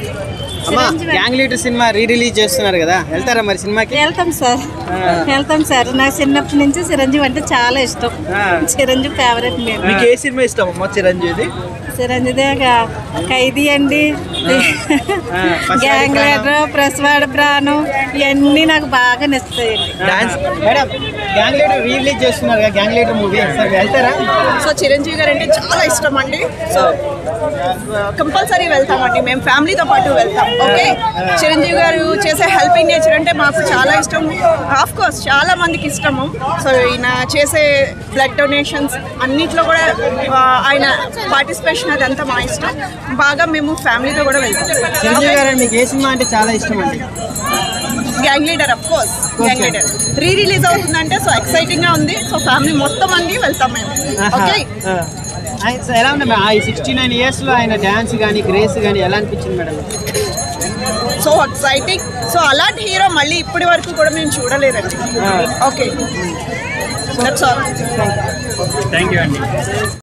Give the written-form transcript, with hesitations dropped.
Gang leader సినిమా re release చేస్తున్నారు కదా, వెళ్తారా మరి సినిమాకి? వెళ్తాం సార్. నాకు చిన్నప్పటి నుంచి చిరంజీవి అంటే చాలా ఇష్టం. చిరంజీవి ఫేవరెట్. మీకు ఏ సినిమా ఇష్టం అమ్మా చిరంజీవి? చిరంజీవి ఖైదీ అండి, గ్యాంగ్ లీడర్, ప్రసవాడ ప్రాణం, ఇవన్నీ నాకు బాగా నచ్చుతాయండి. Madam gang leader re release చేస్తున్నారు కదా, గ్యాంగ్ లీడర్ మూవీ వెళ్తారా? సో చిరంజీవి గారు అంటే చాలా ఇష్టం అండి. సో కంపల్సరీ వెళ్తామండి, మేము ఫ్యామిలీతో పాటు వెళ్తాం. ఓకే, చిరంజీవి గారు చేసే హెల్పింగ్ నేచర్ అంటే మాకు చాలా ఇష్టం. ఆఫ్ కోర్స్ చాలా మందికి ఇష్టము. సో ఈయన చేసే బ్లడ్ డొనేషన్స్ అన్నిట్లో కూడా ఆయన పార్టిసిపేషన్ అదంతా మా ఇష్టం. బాగా మేము ఫ్యామిలీతో కూడా వెళ్తాం. చిరంజీవి గారు మీకు ఏ సినిమా అంటే చాలా ఇష్టం అండి? Gang leader, of course gang leader re release అవుతుందంటే సో ఎక్సైటింగ్ గా ఉంది. సో ఫ్యామిలీ మొత్తం అండి వెళ్తాం మేము. ఓకే, ఎలా ఉంది మేడం? 69 years లో ఆయన డ్యాన్స్ కానీ గ్రేస్ కానీ ఎలా అనిపించింది మేడం? So exciting. సో అలాంటి హీరో మళ్ళీ ఇప్పటి వరకు కూడా మేము చూడలేదండి. Okay, that's all. Thank you అండి.